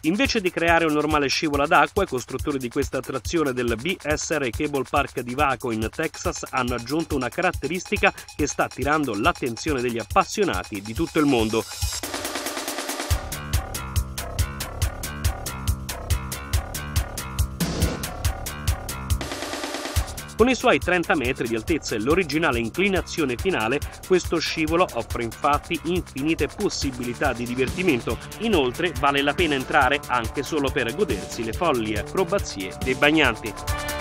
Invece di creare un normale scivola d'acqua, i costruttori di questa attrazione del BSR Cable Park di Waco in Texas hanno aggiunto una caratteristica che sta attirando l'attenzione degli appassionati di tutto il mondo. Con i suoi 30 metri di altezza e l'originale inclinazione finale, questo scivolo offre infatti infinite possibilità di divertimento. Inoltre vale la pena entrare anche solo per godersi le folli acrobazie dei bagnanti.